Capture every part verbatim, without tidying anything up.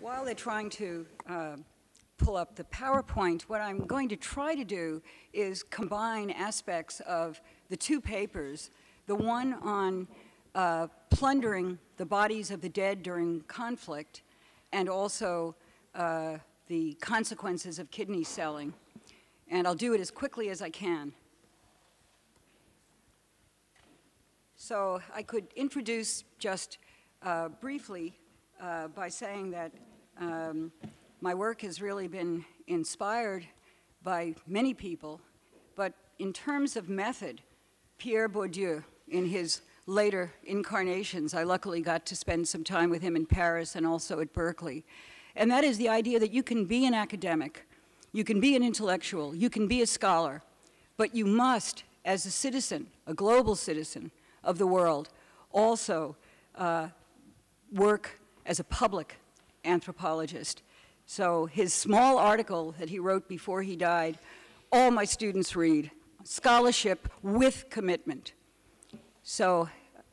while they're trying to uh, pull up the PowerPoint, what I'm going to try to do is combine aspects of the two papers, the one on uh, plundering the bodies of the dead during conflict, and also uh, the consequences of kidney selling. And I'll do it as quickly as I can. So I could introduce just uh, briefly uh, by saying that um, my work has really been inspired by many people, but in terms of method, Pierre Bourdieu, in his later incarnations, I luckily got to spend some time with him in Paris and also at Berkeley, and that is the idea that you can be an academic, you can be an intellectual, you can be a scholar, but you must, as a citizen, a global citizen of the world, also uh, work as a public anthropologist. So his small article that he wrote before he died, all my students read, Scholarship with Commitment. So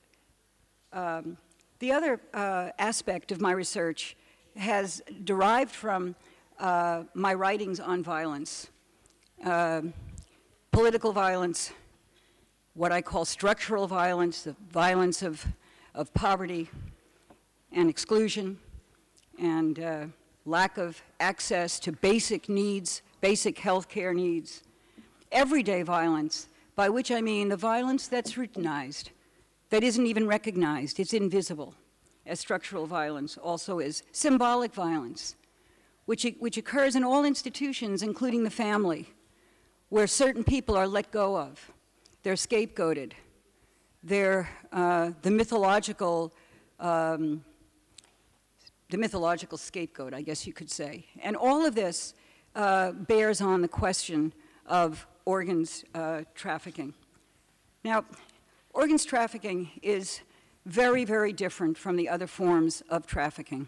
um, the other uh, aspect of my research has derived from uh, my writings on violence, uh, political violence, what I call structural violence, the violence of, of poverty and exclusion, and uh, lack of access to basic needs, basic health care needs. Everyday violence, by which I mean the violence that's routinized, that isn't even recognized, it's invisible, as structural violence also is. Symbolic violence, which, which occurs in all institutions, including the family, where certain people are let go of. They're scapegoated. They're uh, the mythological um, the mythological scapegoat, I guess you could say. And all of this uh, bears on the question of organs uh, trafficking. Now, organs trafficking is very, very different from the other forms of trafficking.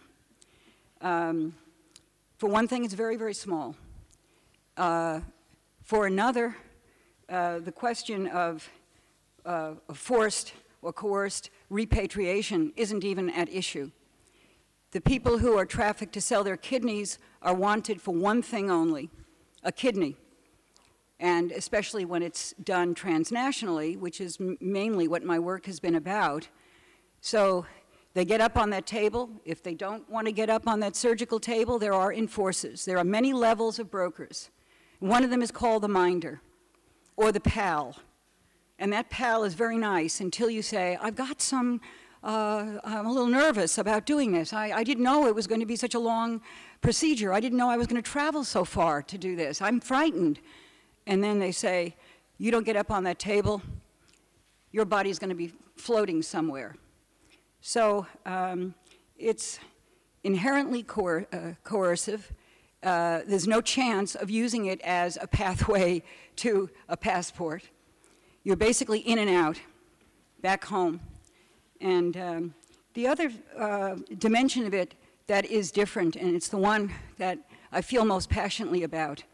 Um, for one thing, it's very, very small. Uh, for another, uh, the question of, uh, of forced or coerced repatriation isn't even at issue. The people who are trafficked to sell their kidneys are wanted for one thing only, a kidney. And especially when it's done transnationally, which is m mainly what my work has been about. So they get up on that table. If they don't want to get up on that surgical table, there are enforcers. There are many levels of brokers. One of them is called the minder or the pal. And that pal is very nice until you say, I've got some Uh, I'm a little nervous about doing this. I, I didn't know it was going to be such a long procedure. I didn't know I was going to travel so far to do this. I'm frightened. And then they say, you don't get up on that table, your body's going to be floating somewhere. So um, it's inherently coer uh, coercive. Uh, there's no chance of using it as a pathway to a passport. You're basically in and out, back home. And um, the other uh, dimension of it that is different, and it's the one that I feel most passionately about,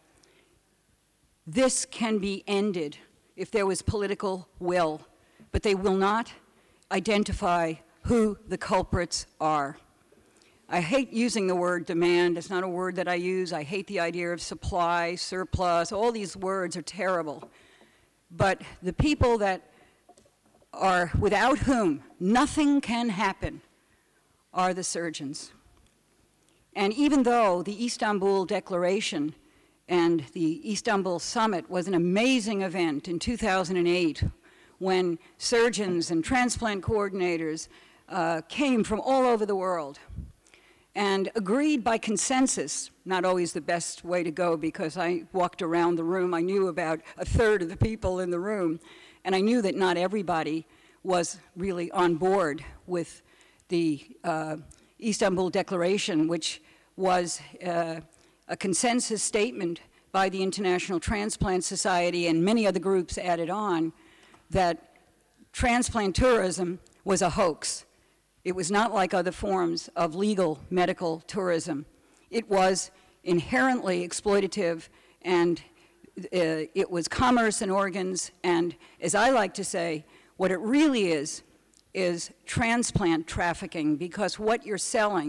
this can be ended if there was political will, but they will not identify who the culprits are. I hate using the word demand. It's not a word that I use. I hate the idea of supply, surplus. All these words are terrible. But the people that are without whom nothing can happen are the surgeons. And even though the Istanbul Declaration and the Istanbul Summit was an amazing event in two thousand eight, when surgeons and transplant coordinators uh, came from all over the world and agreed by consensus, not always the best way to go because I walked around the room, I knew about a third of the people in the room, and I knew that not everybody was really on board with the uh, Istanbul Declaration, which was uh, a consensus statement by the International Transplant Society and many other groups added on that transplant tourism was a hoax. It was not like other forms of legal medical tourism. It was inherently exploitative, and uh, it was commerce in organs, and as I like to say, what it really is, is transplant trafficking, because what you're selling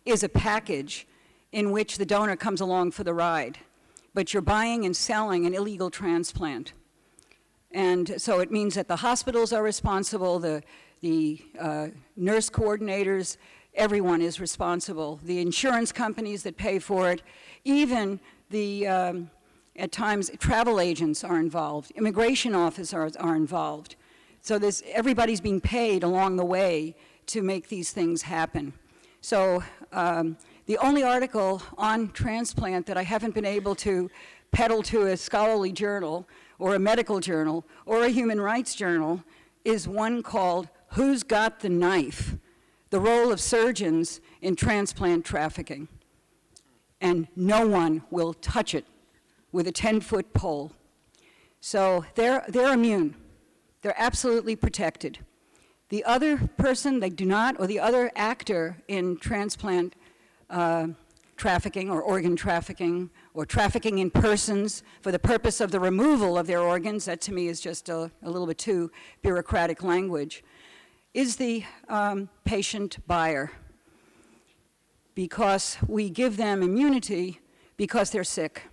is a package in which the donor comes along for the ride, but you're buying and selling an illegal transplant. And so it means that the hospitals are responsible, the, the uh, nurse coordinators, everyone is responsible. The insurance companies that pay for it, even the, um, at times, travel agents are involved, immigration officers are involved. So there's, everybody's being paid along the way to make these things happen. So um, the only article on transplant that I haven't been able to peddle to a scholarly journal or a medical journal or a human rights journal is one called Who's Got the Knife? The Role of Surgeons in Transplant Trafficking. And no one will touch it with a ten-foot pole. So they're, they're immune. They're absolutely protected. The other person, they do not, or the other actor in transplant uh, trafficking or organ trafficking or trafficking in persons for the purpose of the removal of their organs, that to me is just a, a little bit too bureaucratic language, is the um, patient buyer, because we give them immunity because they're sick.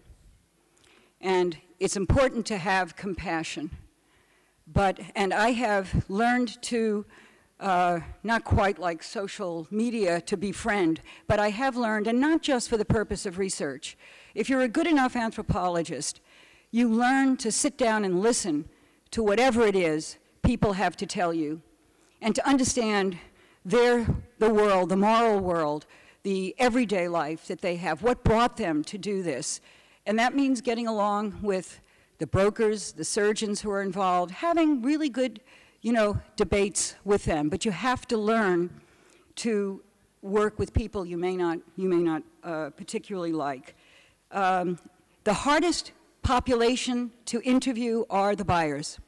And it's important to have compassion. But, and I have learned to, uh, not quite like social media to befriend, but I have learned, and not just for the purpose of research. If you're a good enough anthropologist, you learn to sit down and listen to whatever it is people have to tell you, and to understand their, the world, the moral world, the everyday life that they have, what brought them to do this. And that means getting along with the brokers, the surgeons who are involved, having really good, you know, debates with them. But you have to learn to work with people you may not, you may not uh, particularly like. Um, the hardest population to interview are the buyers,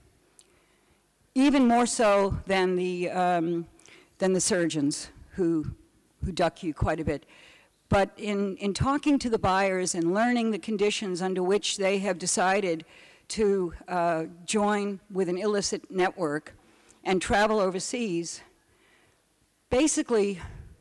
even more so than the, um, than the surgeons who, who duck you quite a bit. But in, in talking to the buyers and learning the conditions under which they have decided to uh, join with an illicit network and travel overseas, basically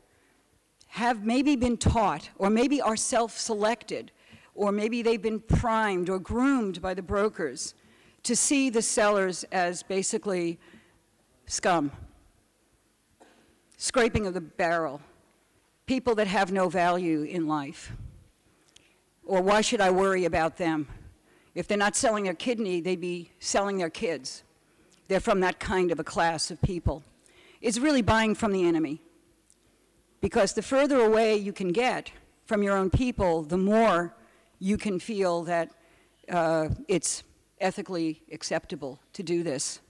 have maybe been taught, or maybe are self-selected, or maybe they've been primed or groomed by the brokers to see the sellers as basically scum, scraping of the barrel, people that have no value in life. Or why should I worry about them? If they're not selling their kidney, they'd be selling their kids. They're from that kind of a class of people. It's really buying from the enemy. Because the further away you can get from your own people, the more you can feel that uh, it's ethically acceptable to do this.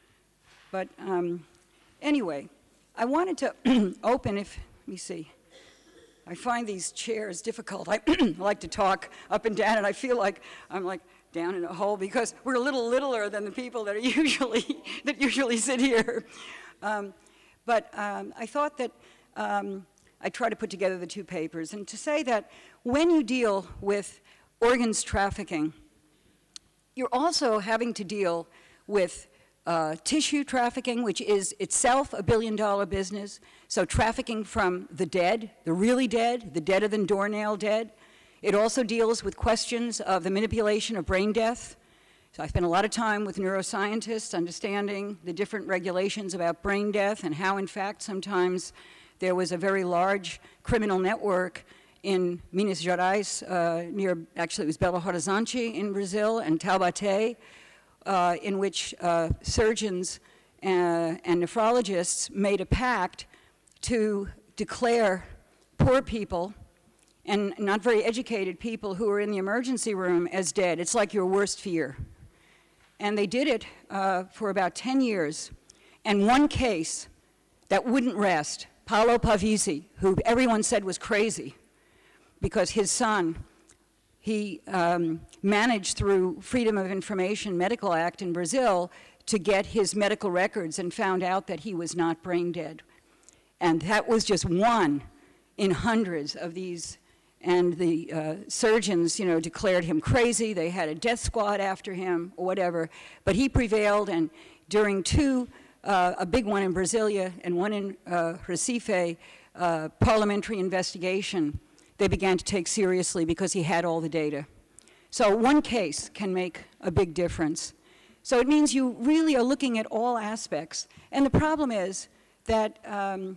But um, anyway, I wanted to open, if, let me see. I find these chairs difficult. I like to talk up and down, and I feel like I'm like down in a hole because we're a little littler than the people that are usually, that usually sit here. Um, but um, I thought that um, I'd try to put together the two papers, and to say that when you deal with organs trafficking, you're also having to deal with uh, tissue trafficking, which is itself a billion dollar business. So trafficking from the dead, the really dead, the deader than doornail dead. It also deals with questions of the manipulation of brain death. So I spent a lot of time with neuroscientists understanding the different regulations about brain death and how, in fact, sometimes there was a very large criminal network in Minas Gerais, uh, near, actually it was Belo Horizonte in Brazil, and Taubaté, uh, in which uh, surgeons uh, and nephrologists made a pact to declare poor people and not very educated people who were in the emergency room as dead. It's like your worst fear. And they did it uh, for about ten years. And one case that wouldn't rest, Paulo Pavisi, who everyone said was crazy, because his son, he um, managed through Freedom of Information Medical Act in Brazil to get his medical records and found out that he was not brain dead. And that was just one in hundreds of these. And the uh, surgeons, you know, declared him crazy. They had a death squad after him or whatever. But he prevailed, and during two, uh, a big one in Brasilia and one in uh, Recife, uh, parliamentary investigation they began to take seriously because he had all the data. So one case can make a big difference. So it means you really are looking at all aspects. And the problem is that um,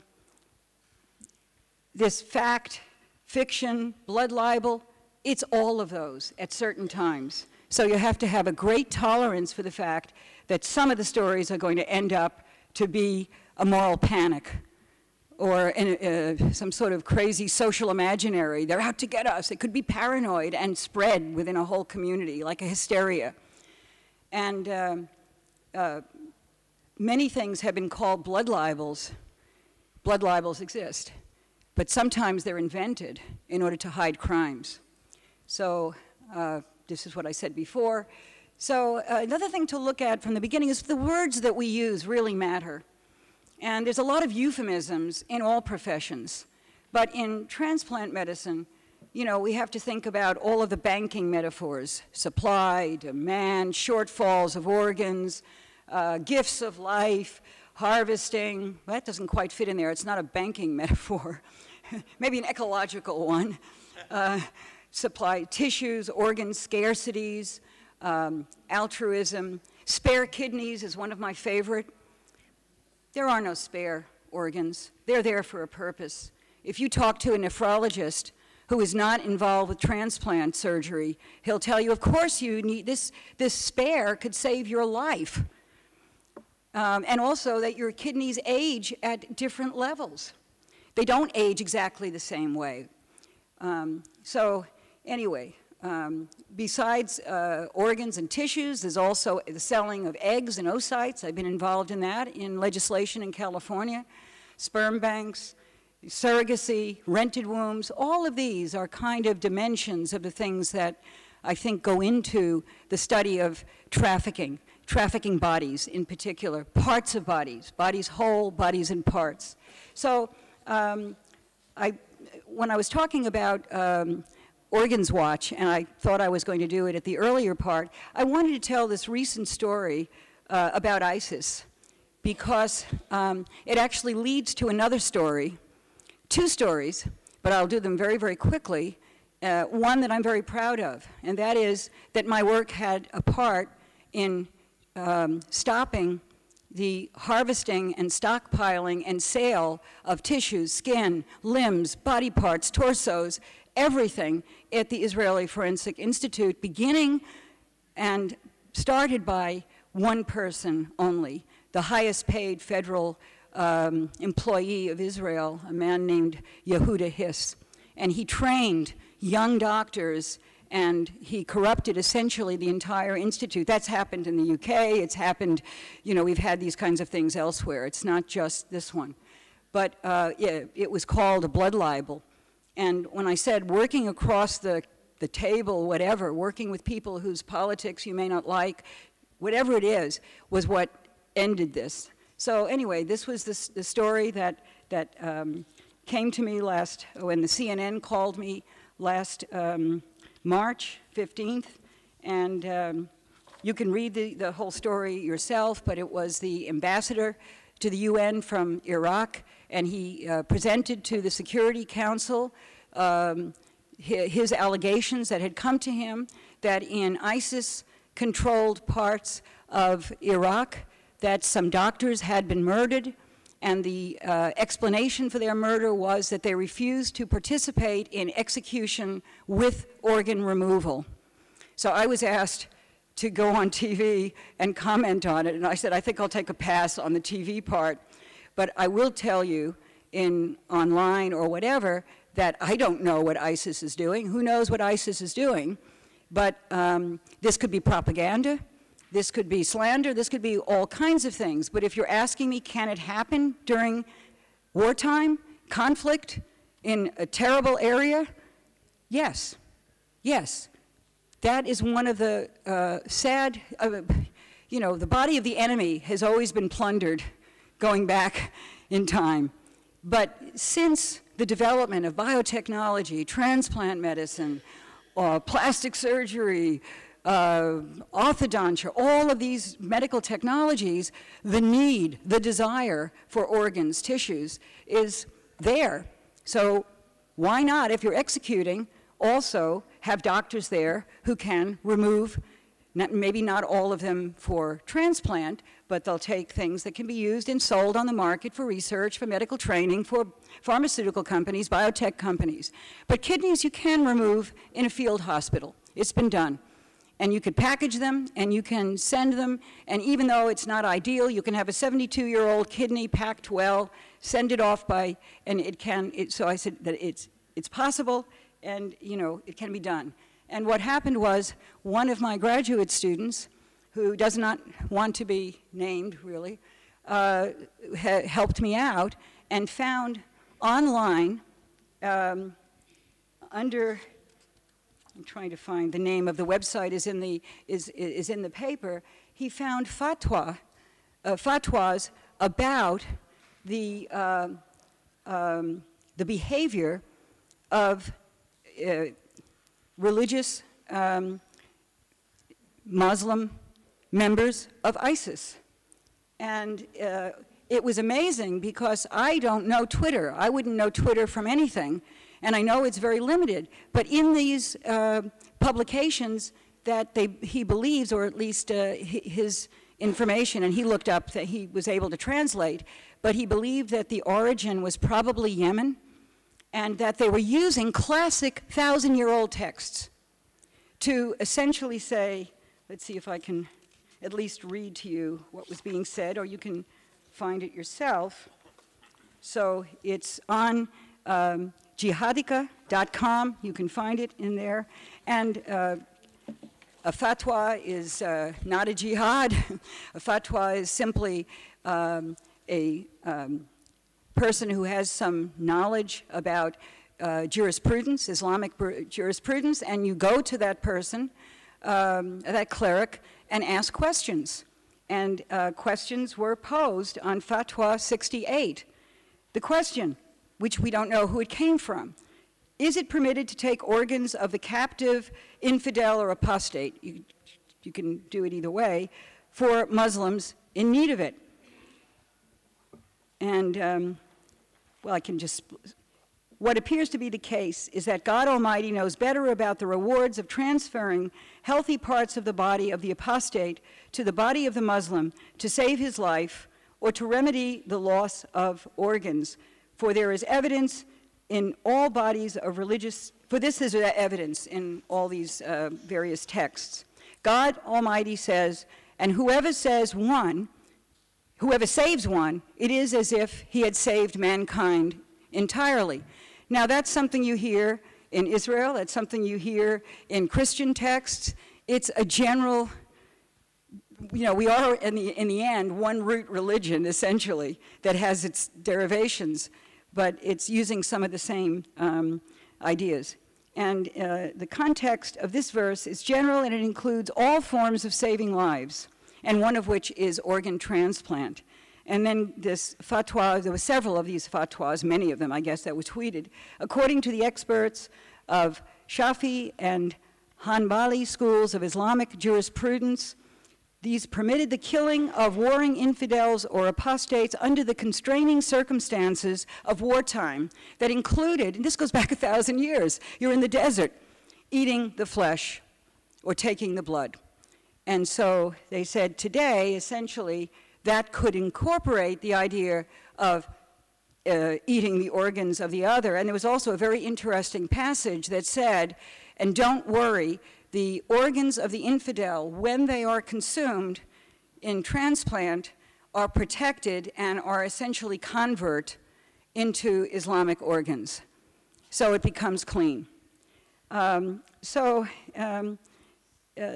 this fact, fiction, blood libel, it's all of those at certain times. So you have to have a great tolerance for the fact that some of the stories are going to end up to be a moral panic or in, uh, some sort of crazy social imaginary. They're out to get us. It could be paranoid and spread within a whole community, like a hysteria. And um, uh, many things have been called blood libels. Blood libels exist, but sometimes they're invented in order to hide crimes. So uh, this is what I said before. So uh, another thing to look at from the beginning is the words that we use really matter. And there's a lot of euphemisms in all professions. But in transplant medicine, you know, we have to think about all of the banking metaphors: supply, demand, shortfalls of organs, uh, gifts of life, harvesting. Well, that doesn't quite fit in there. It's not a banking metaphor. Maybe an ecological one. Uh, supply, tissues, organ scarcities, um, altruism. Spare kidneys is one of my favorite. There are no spare organs. They're there for a purpose. If you talk to a nephrologist who is not involved with transplant surgery, he'll tell you, of course you need this, this spare could save your life. Um, and also that your kidneys age at different levels. They don't age exactly the same way. Um, so anyway, um, besides uh, organs and tissues, there's also the selling of eggs and oocytes. I've been involved in that in legislation in California. Sperm banks, surrogacy, rented wombs, all of these are kind of dimensions of the things that I think go into the study of trafficking, trafficking bodies in particular, parts of bodies, bodies whole, bodies in parts. So um, I, when I was talking about um, Organs Watch, and I thought I was going to do it at the earlier part, I wanted to tell this recent story uh, about ISIS because um, it actually leads to another story, two stories, but I'll do them very, very quickly. Uh, one that I'm very proud of, and that is that my work had a part in um, stopping the harvesting and stockpiling and sale of tissues, skin, limbs, body parts, torsos, everything at the Israeli Forensic Institute, beginning and started by one person only, the highest paid federal um, employee of Israel, a man named Yehuda Hiss. And he trained young doctors, and he corrupted essentially the entire institute. That's happened in the U K, it's happened, you know, we've had these kinds of things elsewhere. It's not just this one. But uh, yeah, it was called a blood libel. And when I said working across the, the table, whatever, working with people whose politics you may not like, whatever it is, was what ended this. So anyway, this was the, the story that, that um, came to me last, when the C N N called me last um, March fifteenth, and um, you can read the, the whole story yourself, but it was the ambassador to the U N from Iraq, and he uh, presented to the Security Council um, his, his allegations that had come to him that in ISIS-controlled parts of Iraq, that some doctors had been murdered, and the uh, explanation for their murder was that they refused to participate in execution with organ removal. So I was asked to go on T V and comment on it, and I said, I think I'll take a pass on the T V part, but I will tell you in online or whatever that I don't know what ISIS is doing. Who knows what ISIS is doing? But um, this could be propaganda. This could be slander, this could be all kinds of things. But if you're asking me, can it happen during wartime, conflict, in a terrible area? Yes, yes. That is one of the uh, sad, uh, you know, the body of the enemy has always been plundered going back in time. But since the development of biotechnology, transplant medicine, uh, plastic surgery, Uh, orthodontia, all of these medical technologies, the need, the desire for organs, tissues, is there. So why not, if you're executing, also have doctors there who can remove, not, maybe not all of them for transplant, but they'll take things that can be used and sold on the market for research, for medical training, for pharmaceutical companies, biotech companies. But kidneys you can remove in a field hospital. It's been done. And you could package them, and you can send them, and even though it's not ideal, you can have a seventy-two-year-old kidney packed well, send it off by, and it can, it, so I said that it's, it's possible, and, you know, it can be done. And what happened was, one of my graduate students, who does not want to be named, really, uh, helped me out and found online, um, under, I'm trying to find the name of the website, is in the, is, is in the paper, he found fatwa, uh, fatwas about the, uh, um, the behavior of uh, religious um, Muslim members of ISIS. And uh, it was amazing because I don't know Twitter. I wouldn't know Twitter from anything. And I know it's very limited. But in these uh, publications that they, he believes, or at least uh, his information, and he looked up that he was able to translate, but he believed that the origin was probably Yemen, and that they were using classic thousand-year-old texts to essentially say, let's see if I can at least read to you what was being said, or you can find it yourself. So it's on um, jihadika dot com, you can find it in there, and uh, a fatwa is uh, not a jihad. A fatwa is simply um, a um, person who has some knowledge about uh, jurisprudence, Islamic jurisprudence, and you go to that person, um, that cleric, and ask questions. And uh, questions were posed on Fatwa sixty-eight. The question, which we don't know who it came from, is it permitted to take organs of the captive, infidel, or apostate, you, you can do it either way, for Muslims in need of it? And, um, well, I can just, what appears to be the case is that God Almighty knows better about the rewards of transferring healthy parts of the body of the apostate to the body of the Muslim to save his life or to remedy the loss of organs. For there is evidence in all bodies of religious, for this is evidence in all these uh, various texts. God Almighty says, and whoever says one, whoever saves one, it is as if he had saved mankind entirely. Now that's something you hear in Israel, that's something you hear in Christian texts. It's a general, you know, we are in the, in the end one root religion essentially that has its derivations, but it's using some of the same um, ideas. And uh, the context of this verse is general, and it includes all forms of saving lives, and one of which is organ transplant. And then this fatwa, there were several of these fatwas, many of them, I guess, that were tweeted. According to the experts of Shafi and Hanbali schools of Islamic jurisprudence, these permitted the killing of warring infidels or apostates under the constraining circumstances of wartime that included, and this goes back a thousand years, you're in the desert eating the flesh or taking the blood. And so they said today, essentially, that could incorporate the idea of uh, eating the organs of the other. And there was also a very interesting passage that said, and don't worry, the organs of the infidel, when they are consumed in transplant, are protected and are essentially convert into Islamic organs. So it becomes clean. Um, so um, uh,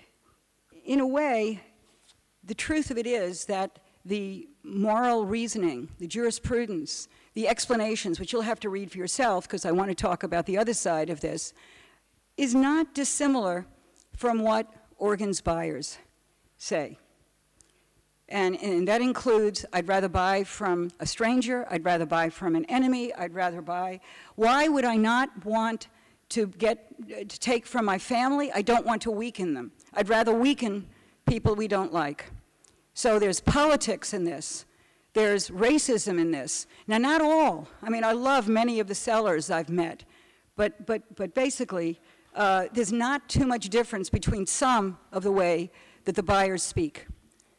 in a way, the truth of it is that the moral reasoning, the jurisprudence, the explanations, which you'll have to read for yourself because I want to talk about the other side of this, is not dissimilar from what organs buyers say. And, and that includes, I'd rather buy from a stranger, I'd rather buy from an enemy, I'd rather buy. Why would I not want to get, to take from my family? I don't want to weaken them. I'd rather weaken people we don't like. So there's politics in this. there's racism in this. Now, not all. I mean, I love many of the sellers I've met, but, but, but basically, uh, there's not too much difference between some of the way that the buyers speak.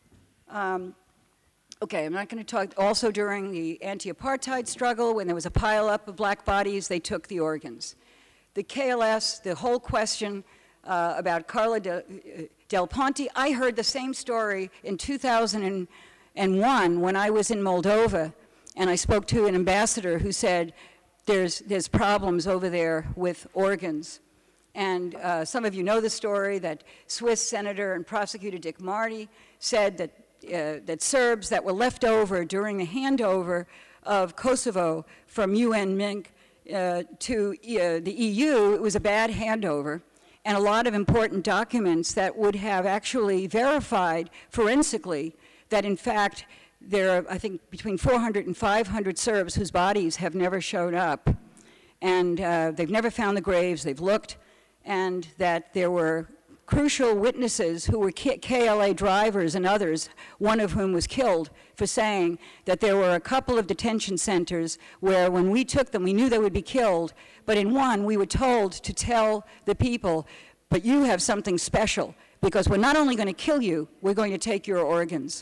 Um, okay, I'm not going to talk. Also, during the anti-apartheid struggle, when there was a pile-up of black bodies, they took the organs. The K L S, the whole question uh, about Carla de, uh, Del Ponte, I heard the same story in two thousand one when I was in Moldova, and I spoke to an ambassador who said, there's, there's problems over there with organs. And uh, some of you know the story that Swiss Senator and Prosecutor Dick Marty said that, uh, that Serbs that were left over during the handover of Kosovo from U N Minsk uh, to uh, the E U, it was a bad handover, and a lot of important documents that would have actually verified forensically that in fact there are, I think, between four hundred and five hundred Serbs whose bodies have never showed up. And uh, they've never found the graves, they've looked, and that there were crucial witnesses who were K L A drivers and others, one of whom was killed for saying that there were a couple of detention centers where when we took them, we knew they would be killed, but in one, we were told to tell the people, but you have something special, because we're not only going to kill you, we're going to take your organs.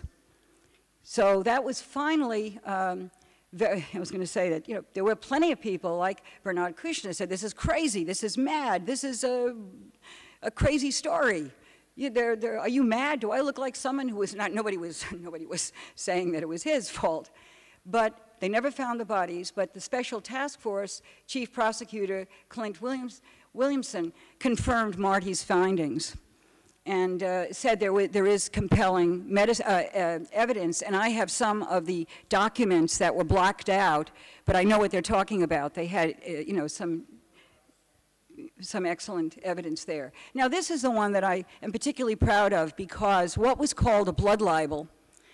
So that was finally, um, very, I was going to say that, you know, there were plenty of people like Bernard Kouchner said, this is crazy, this is mad, this is a, a crazy story. You, they're, they're, are you mad? Do I look like someone who was not, nobody was, nobody was saying that it was his fault. But they never found the bodies, but the Special Task Force Chief Prosecutor Clint Williams, Williamson confirmed Marty's findings, and uh, said there, there is compelling medis uh, uh, evidence, and I have some of the documents that were blocked out, but I know what they're talking about. They had, uh, you know, some, some excellent evidence there. Now, this is the one that I am particularly proud of, because what was called a blood libel,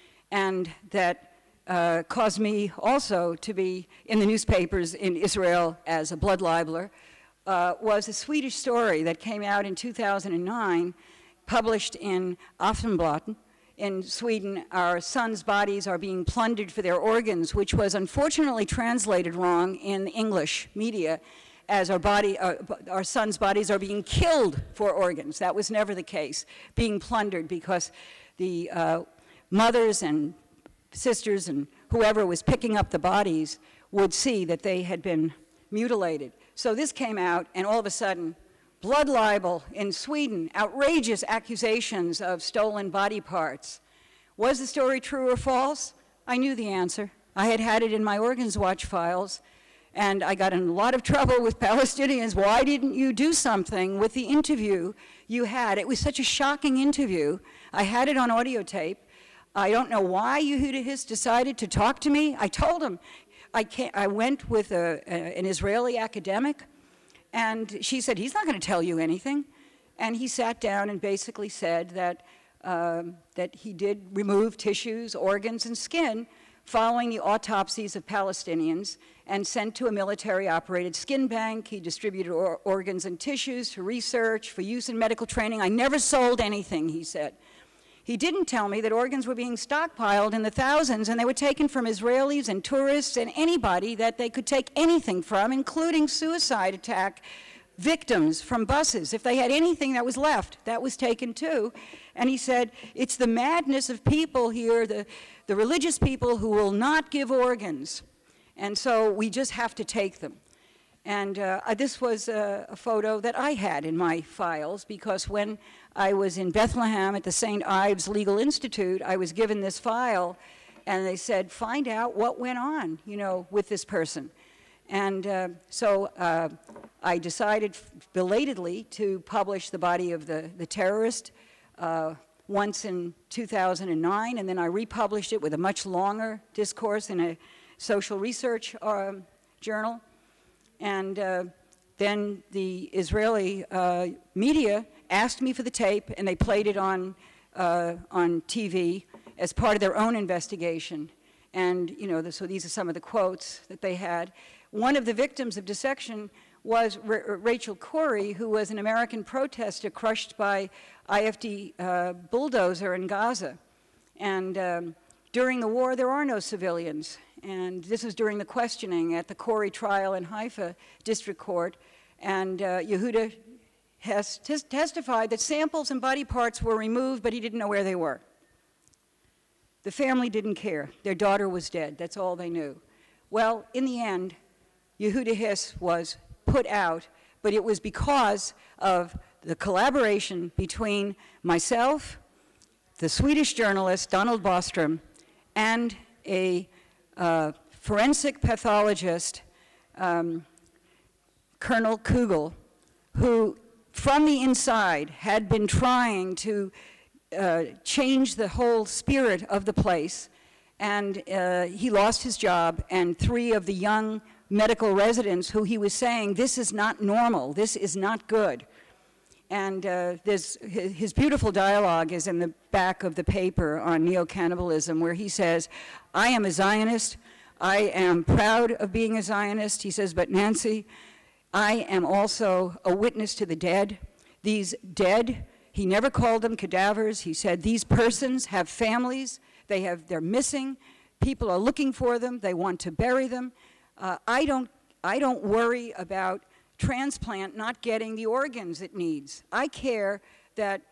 and that uh, caused me also to be in the newspapers in Israel as a blood libeler, uh, was a Swedish story that came out in two thousand nine, published in Aftonbladet. In Sweden, our sons' bodies are being plundered for their organs, which was unfortunately translated wrong in English media as our, body, uh, our sons' bodies are being killed for organs. That was never the case, being plundered, because the uh, mothers and sisters and whoever was picking up the bodies would see that they had been mutilated. So this came out, and all of a sudden, blood libel in Sweden, outrageous accusations of stolen body parts. Was the story true or false? I knew the answer. I had had it in my Organs Watch files, and I got in a lot of trouble with Palestinians. Why didn't you do something with the interview you had? It was such a shocking interview. I had it on audio tape. I don't know why Yehuda Hiss decided to talk to me. I told him, I, can't, I went with a, a, an Israeli academic, and she said, he's not going to tell you anything. And he sat down and basically said that, um, that he did remove tissues, organs, and skin following the autopsies of Palestinians and sent to a military-operated skin bank. He distributed or organs and tissues for research, for use in medical training. I never sold anything, he said. He didn't tell me that organs were being stockpiled in the thousands, and they were taken from Israelis and tourists and anybody that they could take anything from, including suicide attack victims from buses. If they had anything that was left, that was taken too. And he said, it's the madness of people here, the, the religious people who will not give organs. And so we just have to take them. And uh, this was a, a photo that I had in my files, because when I was in Bethlehem at the Saint Ives Legal Institute, I was given this file, and they said, find out what went on, you know, with this person. And uh, so uh, I decided belatedly to publish the body of the, the terrorist uh, once in two thousand nine, and then I republished it with a much longer discourse in a social research uh, journal. And uh, then the Israeli uh, media asked me for the tape, and they played it on, uh, on T V as part of their own investigation. And, you know, the, so these are some of the quotes that they had. One of the victims of dissection was R Rachel Corrie, who was an American protester crushed by I F D uh, bulldozer in Gaza. And um, During the war, there are no civilians. And this was during the questioning at the Corey trial in Haifa District Court. And uh, Yehuda has tes testified that samples and body parts were removed, but he didn't know where they were. The family didn't care. Their daughter was dead. That's all they knew. Well, in the end, Yehuda Hiss was put out, but it was because of the collaboration between myself, the Swedish journalist Donald Bostrom, and a uh, forensic pathologist, um, Colonel Kugel, who from the inside had been trying to uh, change the whole spirit of the place, and uh, he lost his job, and three of the young medical residents who he was saying, this is not normal, this is not good. And uh, there's, his, his beautiful dialogue is in the back of the paper on neo-cannibalism, where he says, I am a Zionist, I am proud of being a Zionist. He says, but Nancy, I am also a witness to the dead. These dead, he never called them cadavers. He said, these persons have families, they have, they're missing, people are looking for them, they want to bury them. Uh, I don't, I don't worry about transplant not getting the organs it needs. I care that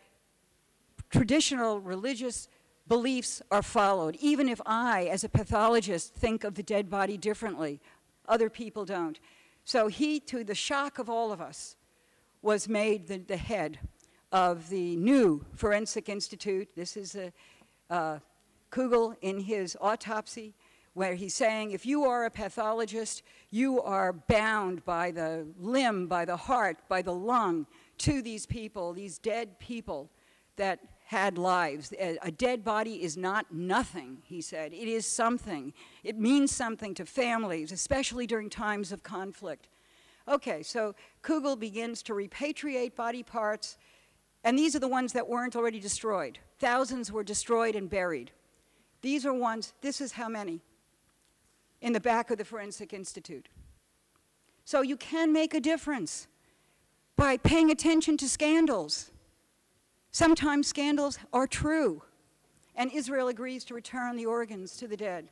traditional religious beliefs are followed, even if I, as a pathologist, think of the dead body differently. Other people don't. So he, to the shock of all of us, was made the, the head of the new Forensic Institute. This is a, uh, Kugel in his autopsy, where he's saying, if you are a pathologist, you are bound by the limb, by the heart, by the lung, to these people, these dead people that had lives. A, a dead body is not nothing, he said. It is something. It means something to families, especially during times of conflict. Okay, so Kugel begins to repatriate body parts, and these are the ones that weren't already destroyed. Thousands were destroyed and buried. These are ones, this is how many, in the back of the Forensic Institute. So you can make a difference by paying attention to scandals. Sometimes scandals are true, and Israel agrees to return the organs to the dead,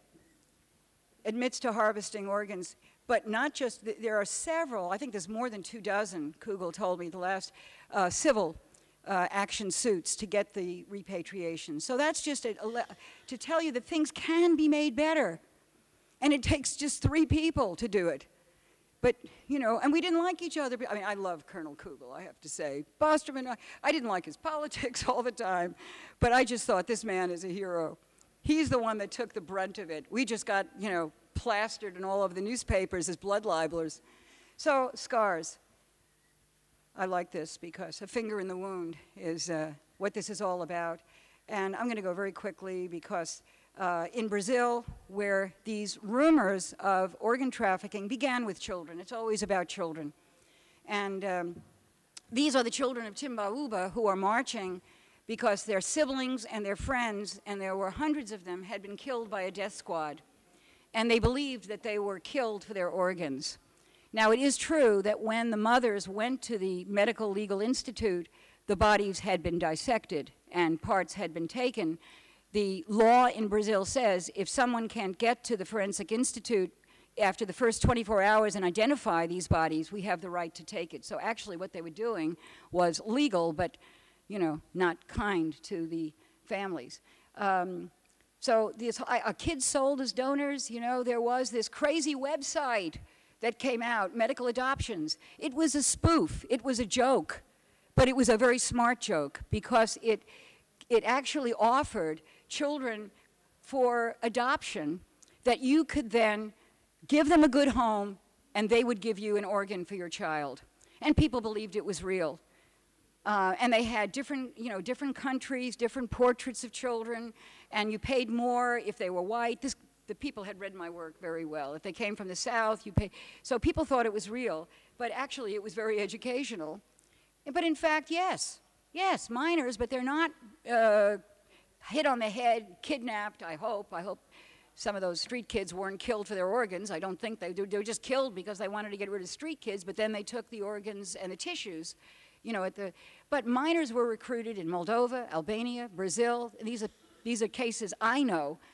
admits to harvesting organs, but not just, there are several, I think there's more than two dozen, Kugel told me, the last uh, civil uh, action suits to get the repatriation. So that's just a, a, to tell you that things can be made better. And it takes just three people to do it. But, you know, and we didn't like each other. I mean, I love Colonel Kugel, I have to say. Bostrom and I, I didn't like his politics all the time, but I just thought this man is a hero. He's the one that took the brunt of it. We just got, you know, plastered in all of the newspapers as blood libelers. So, scars. I like this because a finger in the wound is uh, what this is all about. And I'm going to go very quickly because Uh, in Brazil, where these rumors of organ trafficking began with children. It's always about children. And um, these are the children of Timbaúba who are marching because their siblings and their friends, and there were hundreds of them, had been killed by a death squad. And they believed that they were killed for their organs. Now, it is true that when the mothers went to the Medical Legal Institute, the bodies had been dissected and parts had been taken. The law in Brazil says if someone can't get to the Forensic Institute after the first twenty-four hours and identify these bodies, we have the right to take it. So actually what they were doing was legal, but, you know, not kind to the families. Um, so this, a kids sold as donors, you know, there was this crazy website that came out, Medical Adoptions. It was a spoof, it was a joke, but it was a very smart joke because it, it actually offered children for adoption that you could then give them a good home and they would give you an organ for your child. And people believed it was real. Uh, and they had different, you know, different countries, different portraits of children, and you paid more if they were white. This, the people had read my work very well. If they came from the South, you pay. So people thought it was real, but actually it was very educational. But in fact, yes, yes, minors, but they're not uh, hit on the head, kidnapped, I hope. I hope some of those street kids weren't killed for their organs. I don't think they, they were just killed because they wanted to get rid of street kids, but then they took the organs and the tissues, you know, at the, but minors were recruited in Moldova, Albania, Brazil. These are, these are cases I know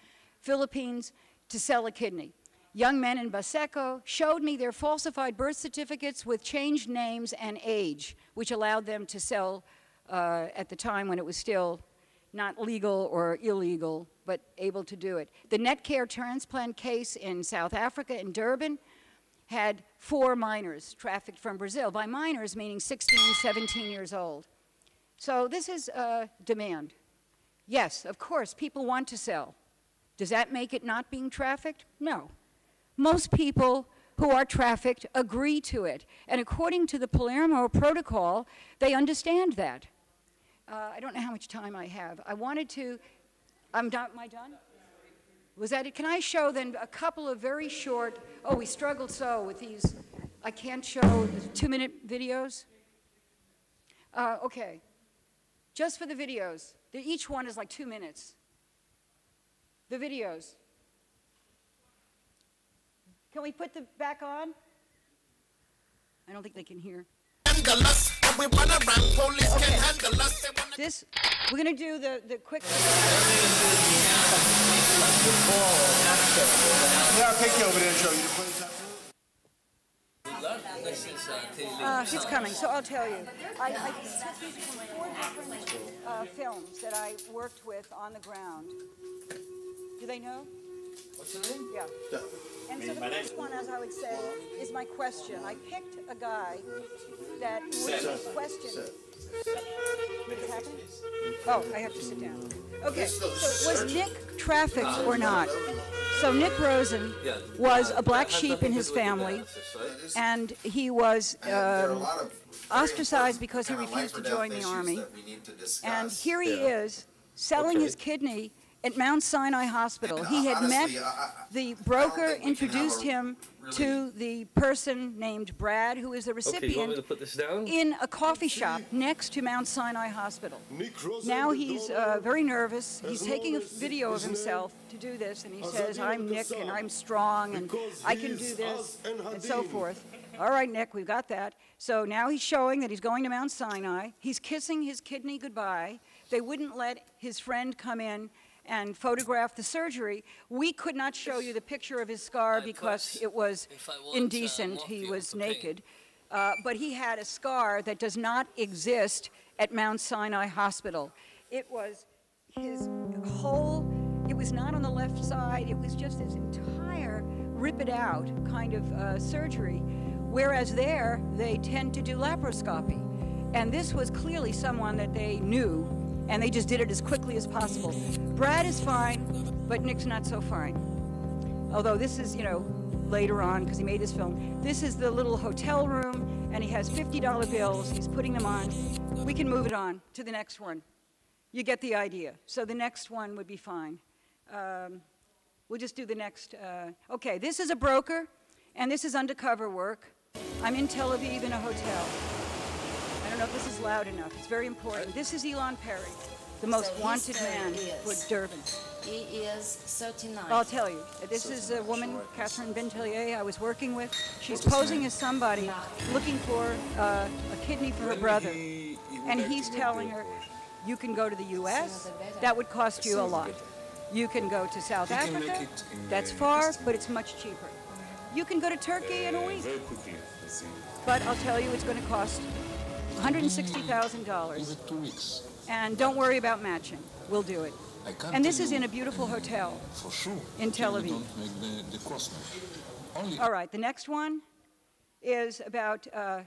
Philippines, to sell a kidney. Young men in Baseco showed me their falsified birth certificates with changed names and age, which allowed them to sell uh, at the time when it was still not legal or illegal, but able to do it. The Netcare transplant case in South Africa, in Durban, had four minors trafficked from Brazil. By minors, meaning sixteen, seventeen years old. So this is uh, demand. Yes, of course, people want to sell. Does that make it not being trafficked? No. Most people who are trafficked agree to it. And according to the Palermo Protocol, they understand that. Uh, I don't know how much time I have. I wanted to, I'm done, am I done? Was that it? Can I show then a couple of very short, oh, we struggled so with these, I can't show two-minute videos? Uh, okay, just for the videos. Each one is like two minutes. The videos. Can we put the back on? I don't think they can hear. Okay. This, we're going to do the, the quick. Yeah, I'll take you over there and show you the place. Uh, he's coming, so I'll tell you. I, I took these from four different uh, films that I worked with on the ground. Do they know? What's your name? Yeah. Yeah. And so the first one, as I would say, is my question. I picked a guy that would question. What's happening? Oh, I have to sit down. Okay, so was Nick trafficked or not? So Nick Rosen was a black sheep in his family, and he was um, ostracized because he refused to join the army. And here he is, selling his kidney at Mount Sinai Hospital. He had met, the broker introduced him to the person named Brad, who is the recipient, in a coffee shop next to Mount Sinai Hospital. Now he's uh, very nervous. He's taking a video of himself to do this, and he says, I'm Nick, and I'm strong, and I can do this, and so forth. All right, Nick, we've got that. So now he's showing that he's going to Mount Sinai. He's kissing his kidney goodbye. They wouldn't let his friend come in and photograph the surgery. We could not show you the picture of his scar because it was indecent. He was naked. Uh, but he had a scar that does not exist at Mount Sinai Hospital. It was his whole, it was not on the left side, it was just his entire rip it out kind of uh, surgery, whereas there they tend to do laparoscopy. And this was clearly someone that they knew, and they just did it as quickly as possible. Brad is fine, but Nick's not so fine. Although this is, you know, later on, because he made his film. This is the little hotel room, and he has fifty dollar bills. He's putting them on. We can move it on to the next one. You get the idea. So the next one would be fine. Um, we'll just do the next. Uh, okay, this is a broker, and this is undercover work. I'm in Tel Aviv in a hotel. I don't know if this is loud enough. It's very important. This is Elon Perry, the most so wanted man for Durban. He is thirty-nine. I'll tell you. This is a woman, Catherine Bentelier, I was working with. She's posing as somebody looking for uh, a kidney for her brother. And he's telling her, you can go to the U S, that would cost you a lot. You can go to South Africa, that's far, but it's much cheaper. You can go to Turkey in a week. But I'll tell you, it's going to cost one hundred sixty thousand dollars. And don't worry about matching. We'll do it. And this is in a beautiful hotel for sure, in Tel Aviv. Don't make the, the cost. Only All right, the next one is about, uh,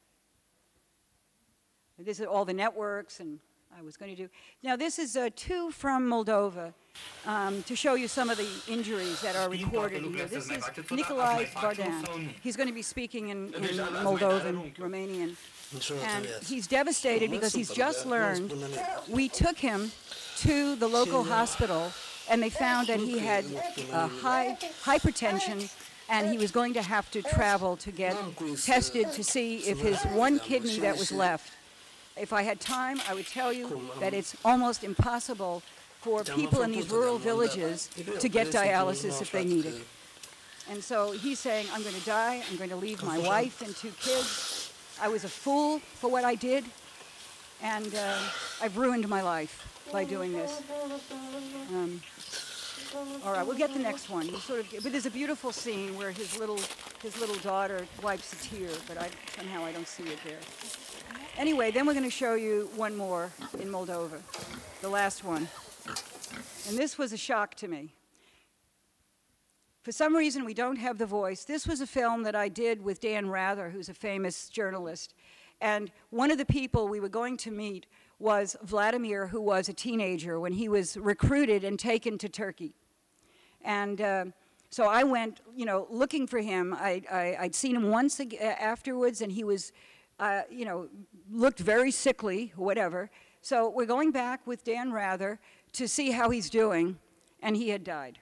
this is all the networks, and I was going to do. Now, this is uh, two from Moldova um, to show you some of the injuries that are recorded in here. This is Nikolai Vardan. He's going to be speaking in, in Moldovan, Romanian. And he's devastated because he's just learned. We took him to the local hospital, and they found that he had uh, high hypertension, and he was going to have to travel to get tested to see if his one kidney that was left. If I had time, I would tell you that it's almost impossible for people in these rural villages to get dialysis if they need it. And so he's saying, I'm going to die, I'm going to leave my wife and two kids. I was a fool for what I did, and uh, I've ruined my life by doing this. Um, All right, we'll get the next one. He sort of, but there's a beautiful scene where his little, his little daughter wipes a tear, but I, somehow I don't see it there. Anyway, then we're going to show you one more in Moldova, the last one. And this was a shock to me. For some reason, we don't have the voice. This was a film that I did with Dan Rather, who's a famous journalist. And one of the people we were going to meet was Vladimir, who was a teenager when he was recruited and taken to Turkey. And uh, so I went, you know, looking for him. I, I, I'd seen him once afterwards, and he was, uh, you know, looked very sickly, whatever. So we're going back with Dan Rather to see how he's doing, and he had died.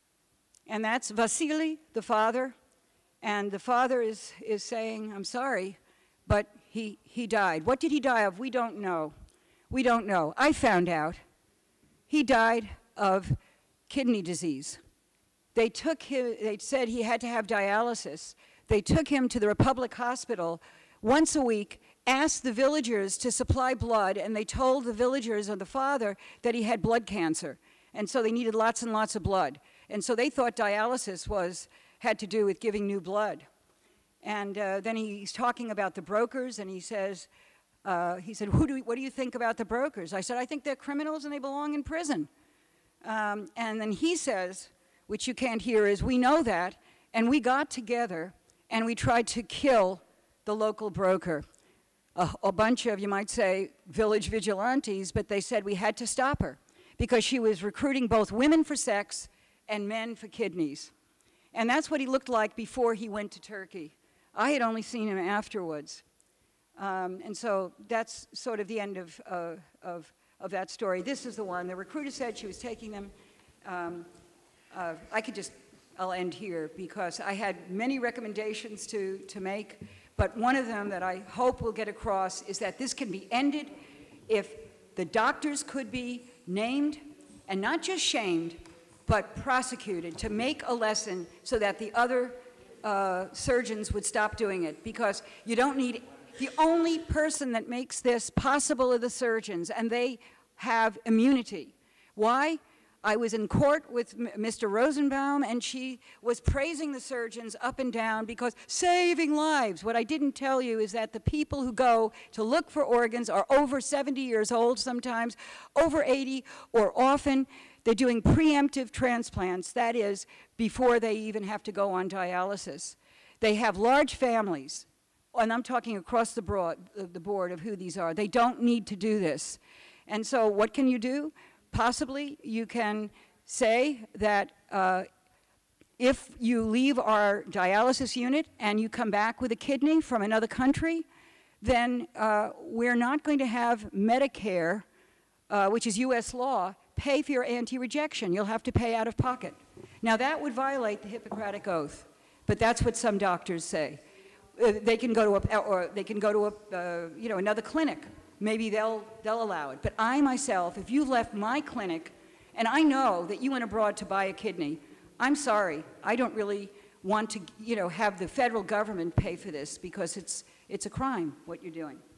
And that's Vasily, the father, and the father is, is saying, I'm sorry, but he, he died. What did he die of? We don't know. We don't know. I found out. He died of kidney disease. They took him, they said he had to have dialysis. They took him to the Republic Hospital once a week, asked the villagers to supply blood, and they told the villagers and the father that he had blood cancer. And so they needed lots and lots of blood. And so they thought dialysis was, had to do with giving new blood. And uh, then he's talking about the brokers, and he says, uh, he said, Who do we, what do you think about the brokers? I said, I think they're criminals and they belong in prison. Um, and then he says, which you can't hear, is we know that, and we got together and we tried to kill the local broker. A, a bunch of, you might say, village vigilantes, but they said we had to stop her because she was recruiting both women for sex and men for kidneys. And that's what he looked like before he went to Turkey. I had only seen him afterwards. Um, and so that's sort of the end of, uh, of, of that story. This is the one. The recruiter said she was taking them. Um, uh, I could just, I'll end here because I had many recommendations to, to make, but one of them that I hope will get across is that this can be ended if the doctors could be named and not just shamed, but prosecuted to make a lesson so that the other uh, surgeons would stop doing it, because you don't need, the only person that makes this possible are the surgeons, and they have immunity. Why? I was in court with Mister Rosenbaum, and she was praising the surgeons up and down because saving lives. What I didn't tell you is that the people who go to look for organs are over seventy years old sometimes, over eighty, or often they're doing preemptive transplants, that is, before they even have to go on dialysis. They have large families, and I'm talking across the, broad, the board of who these are. They don't need to do this. And so what can you do? Possibly you can say that uh, if you leave our dialysis unit and you come back with a kidney from another country, then uh, we're not going to have Medicare, uh, which is U S law, pay for your anti-rejection. You'll have to pay out of pocket. Now that would violate the Hippocratic Oath, but that's what some doctors say. Uh, they can go to a, or they can go to a, uh, you know, another clinic. Maybe they'll, they'll allow it. But I myself, if you left my clinic, and I know that you went abroad to buy a kidney, I'm sorry, I don't really want to, you know, have the federal government pay for this because it's, it's a crime, what you're doing.